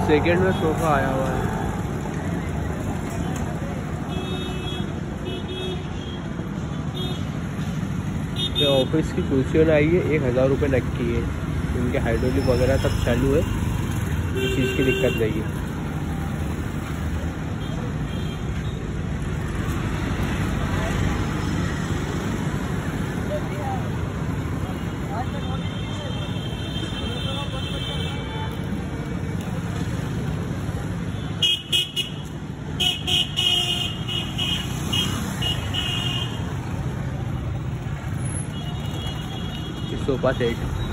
Second में sofa आया हुआ है। ये ऑफिस की कुर्सियों ने आई है, 1000 रुपये नग की है। उनके हाइड्रोलिक वगैरह सब चालू है, इस चीज़ की दिक्कत नहीं है। Sofa set